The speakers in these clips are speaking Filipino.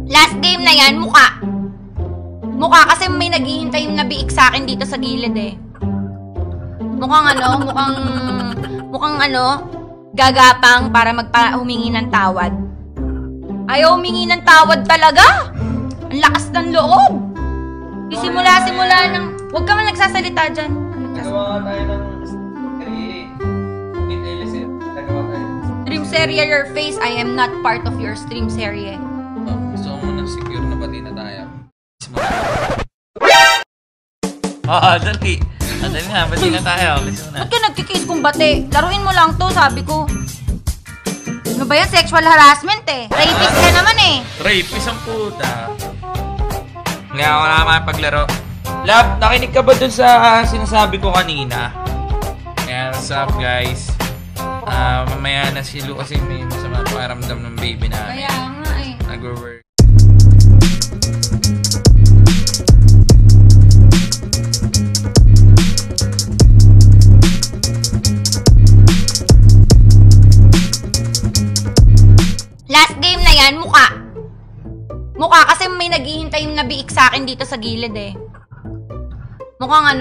Last game na yan, mukha. Mukha kasi may naghihintay na biik sa akin dito sa gilid eh. Mukhang gagapang para humingi ng tawad. Ayaw humingi ng tawad talaga. Ang lakas ng loob. Simula ng... Huwag ka man nagsasalita dyan. Nagawa tayo ng stream serye, your face. I am not part of your stream serye. Gusto ko muna secure na pati na tayo. Dali. Dali nga, pati na tayo. Ba't ka nagkikis kong bate? Laruin mo lang to, sabi ko. Ano ba yan? Sexual harassment eh. Rapist ka naman eh. Rapist ang puta. Hindi ako naman paglaro. Love, nakinig ka ba dun sa sinasabi ko kanina? Kaya, what's up guys? Mamaya na si Lu kasi may masama pakiramdam ng baby namin. Kaya nga eh. Nag-work. Last game na yan, mukha. Mukha kasi may naghihintay na biik sa akin dito sa gilid eh. Mukhang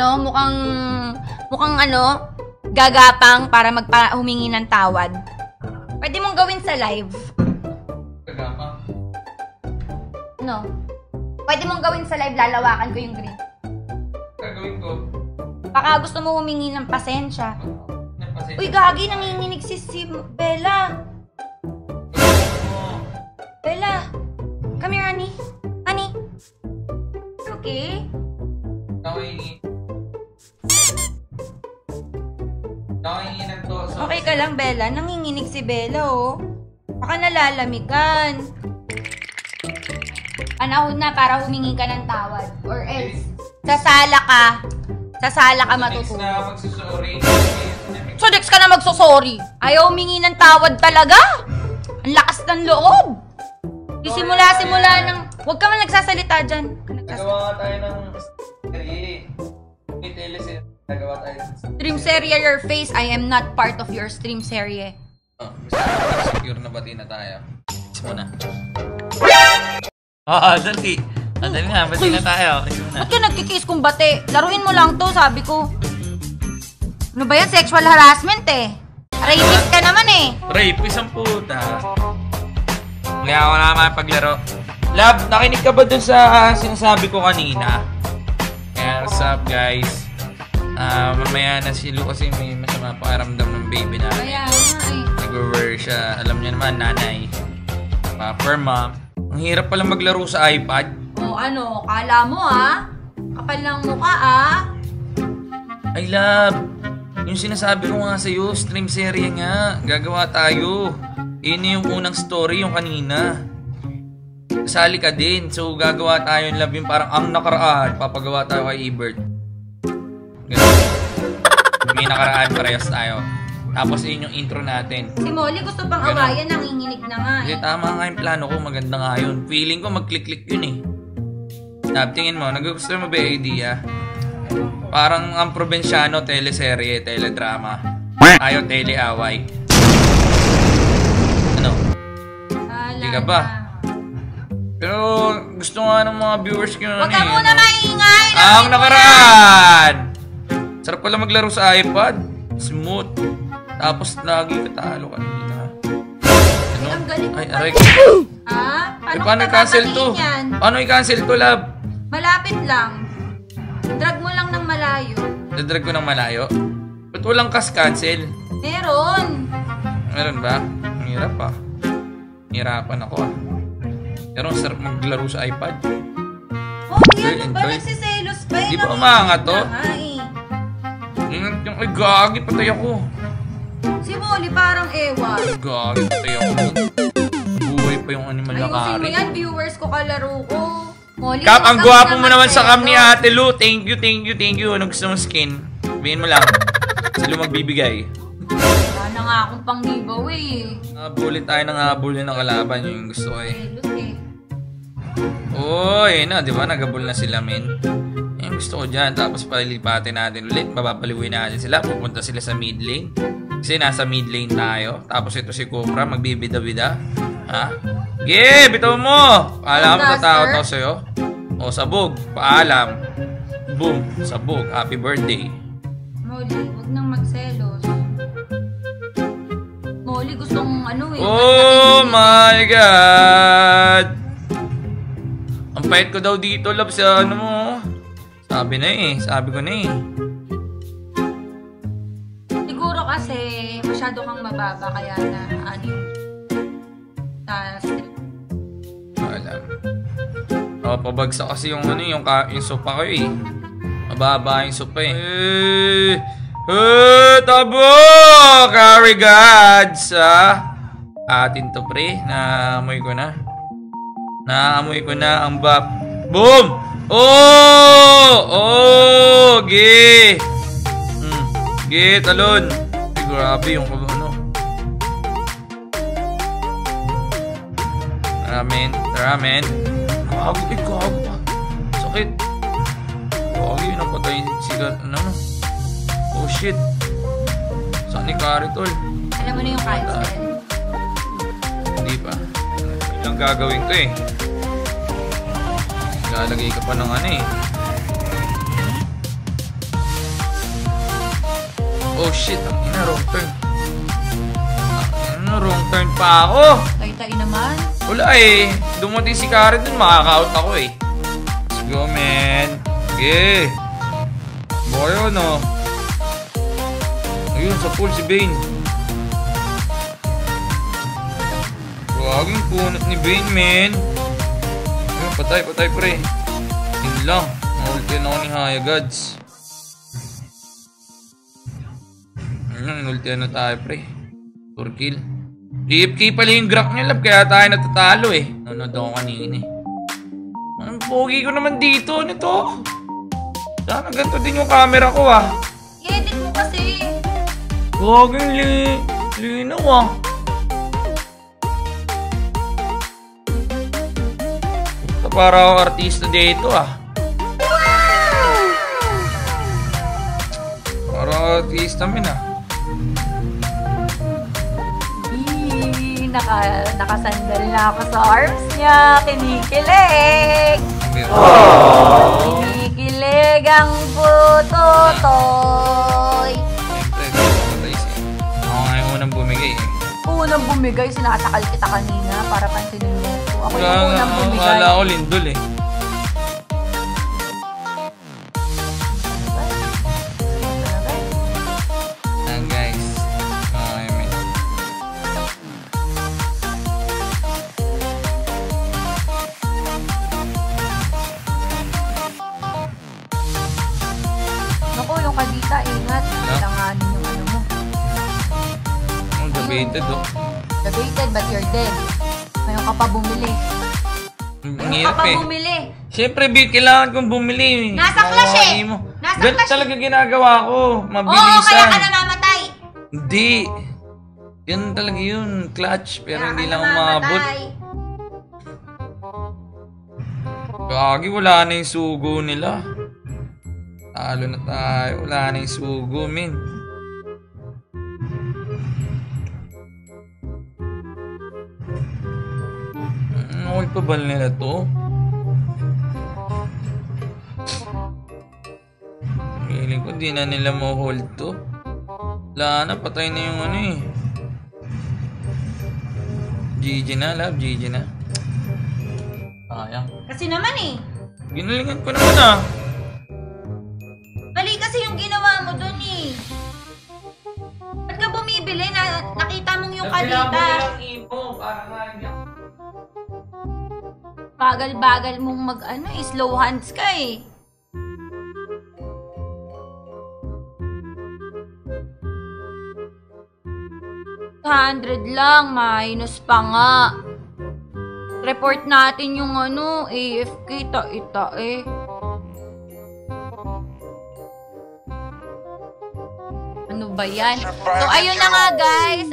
gagapang para humingi ng tawad. Pwede mong gawin sa live. Gagapang? No. Pwede mong gawin sa live, lalawakan ko yung green. Gagawin ko. Baka gusto mo humingi ng pasensya. Uy, gagi, nanginginig si Bella. Bella. Come here, honey. Honey. Okay? Okay ka lang, Bella? Nanginginig si Bella, oh. Baka nalalamigan. Panahon na para humingi ka ng tawad. Or else, sasala ka matutulog. Next na magsusorry. So, next ka na magsusorry. Ayaw humingi ng tawad talaga. Ang lakas ng loob. Simula ng... Huwag ka man nagsasalita dyan. Nagawa tayo ng Nagawa tayo ng stream serye, your face. I am not part of your stream serye. Gusto ko secure na pati na tayo. Muna. Dali. Dali nga, pati na tayo. Ba't ka nagkikis kong bate? Laruin mo lang to, sabi ko. Ano ba yan? Sexual harassment eh. Rapist ka naman eh. Rapist ang puta. Hindi ako naman paglaro. Love, nakinig ka ba dun sa sinasabi ko kanina? Kaya, what's up guys? Mamaya na si Lu kasi may masama pakiramdam ng baby namin. Kaya nga eh. Nag-work siya. Alam niyo naman, nanay. Per mom. Ang hirap palang maglaro sa iPad. Ano? Kala mo ah? Kapal ng mukha ah? Ay, love. Yung sinasabi ko nga sa'yo, stream serye nga. Gagawa tayo. Yun yung unang story, yung kanina. Kasali ka din. So, gagawa tayo ng love yung parang ang nakaraan. Papagawa tayo kay Ebert. Ganun. May nakaraan, parehas tayo. Tapos yun yung intro natin. Si Molly gusto pang Ganun. awayan, nanginginig na nga eh. Kasi tama nga yung plano ko, maganda nga yun. Feeling ko mag-click-click yun eh. Love, tingin mo, nagugusto mo ba yung idea? Parang ang probinsyano, teleserye, teledrama. Tayo, teleaway. Ano? Hindi ka ba? Pero gusto nga ng mga viewers ko na Huwag ka muna maingay! Ang nakaraan! Sarap pala maglaro sa iPad. Smooth. Tapos lagi katalo kanina. Ano? Ang galing mo Ay, pala. aray. Paano i-cancel to? yan? Paano i-cancel to, love? Malapit lang. Drag mo lang ng malayo. Dadrag ko ng malayo? Ba't walang cancel? Meron. Meron ba? Ang hirap ah. Hirapan ako ah. Pero ang sarap maglaro sa iPad. Oh, yan. Ba Enjoy. nagsiselos ba yun? Di ba umangat to? Eh. Ay, gagi, patay ako. Si Molly parang ewan. Gagi, patay ako. Buhay pa yung animal na Ayusin mo kari. yan, viewers ko kalaro ko. Molly, Kap, ang huwag gwapo kang mo naman sa cam ni selos. Ate Lu. Thank you, thank you, thank you. Anong gusto mong skin? Sabihin mo lang. Si Lu magbibigay. Wala na nga akong pang giveaway eh. Habulin tayo ng habulin ng kalaban. Yun yung gusto ko eh. Selos eh. Uy, na, di ba? Nagabul na sila, men. Yung gusto ko dyan. Tapos palilipatin natin ulit. Mapapaliwin natin sila. Pupunta sila sa mid lane. Kasi nasa mid lane tayo. Tapos ito si Cobra, magbibida-bida. Ha? Yeah, bitaw mo! Paalam, Wala, tatakot sir. ako sa'yo. O, sabog. Paalam. Boom. Sabog. Happy birthday. Molly, huwag nang magselos. Molly, gustong ano eh. Oh my God! Ang pait ko daw dito, love, sa ano mo. Sabi na eh. Sabi ko na eh. Siguro kasi masyado kang mababa kaya na ano yung Alam. Oh, pabagsak kasi yung ano, yung sopa ko eh. Mababa yung sopa eh. Tabo! Carry gods, atin to, pre. Naamoy ko na. Naamoy ko na ang bap. Boom! Oh! Ge! Ge, talon. Ay, grabe yung ano. Ramen. Gago, gago. Sakit. Gago, yun ang patay. Ano? Oh, shit. Saan ni Caritol? Alam mo na yung cancel. Hindi pa. Ilang gagawin ko eh. Lalagay ka pa ng ano eh. Oh shit, ang ina, wrong turn. Wrong turn pa ako. Tay-tay naman. Wala eh. Dumating si Karen dun, makaka-out ako eh. Let's go, man. Okay. Boyo, no? Ayun, sa pool si Bane. Huwaging punot ni Bane, man. Ayun, patay, pre. Yun lang. Nahulti na ako ni Haya Gods. Ayun, nahulti na tayo, pre. 4 kill. AFK pala yung graph niya, lab. Kaya tayo natatalo eh. Nanonood ako kanina eh. Ang pogi ko naman dito nito. Sana ganito din yung camera ko ah. I-edit mo kasi. Huwaging linaw ah. Para ako artista dito ah. Para ako artista min ah. Nakasandal na ako sa arms niya. Kinikilig. Kinikilig ang putotoy. Siyempre, patay siya. Ako nga yung unang bumigay eh. Unang bumigay, sinakasakal kita kanina para pansinin mo ko. Ako yung unang bumigay. Akala ko lindol eh. Ayan guys. Okay, man. Naku, yung kadita, ingat. Langanin yung ano mo. Ang debated oh. Debated but you're dead. Ngayon ka pa bumili. Ang Ngayon ka hirap pa eh. bumili. Siyempre, Bit, kailangan kong bumili. Nasa clash eh. Mo. Nasa Ganun clash talaga ginagawa ko. Mabilisan. Oo, kaya ka namamatay. Hindi. Yan talaga yun. Clutch. Pero Kaya hindi ka lang umabot. namamatay. Gagi, wala na yung sugo nila. Talo na tayo. Wala na yung sugo, min. Okay pa ba nila to? Feeling ko di na nila ma-hold to. Wala na, patay na yung ano eh. GG na, love. GG na. Sayang. Kasi naman eh. Ginalingan ko naman ah. Mali kasi yung ginawa mo dun eh. Ba't ka bumibili? Nakita mong yung kalita. Bagal-bagal mong mag-ano eh. Slow hands ka eh. $100 lang, minus pa nga. Report natin yung ano, AFK, ta-ita eh. Ano ba yan? So, ayun na nga guys.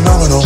phenomenal.